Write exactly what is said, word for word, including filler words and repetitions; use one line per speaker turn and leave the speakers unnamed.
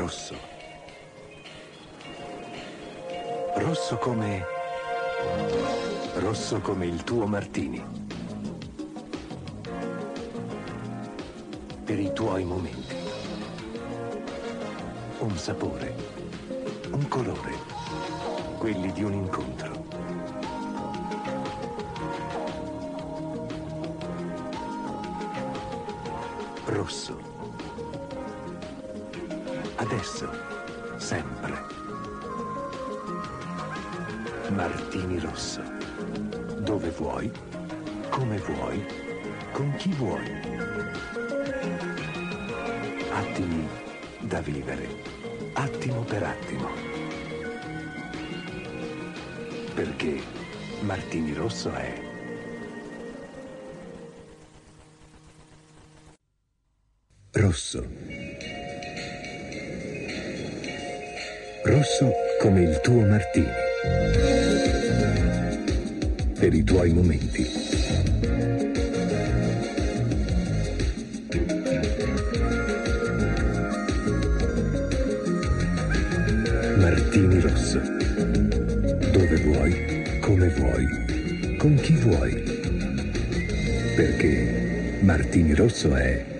rosso. Rosso come... rosso come il tuo Martini. Per i tuoi momenti. Un sapore, un colore, quelli di un incontro. Rosso. Adesso, sempre. Martini Rosso. Dove vuoi, come vuoi, con chi vuoi. Attimi da vivere, attimo per attimo. Perché Martini Rosso è... rosso. Rosso come il tuo Martini. Per i tuoi momenti. Martini Rosso. Dove vuoi, come vuoi, con chi vuoi. Perché Martini Rosso è...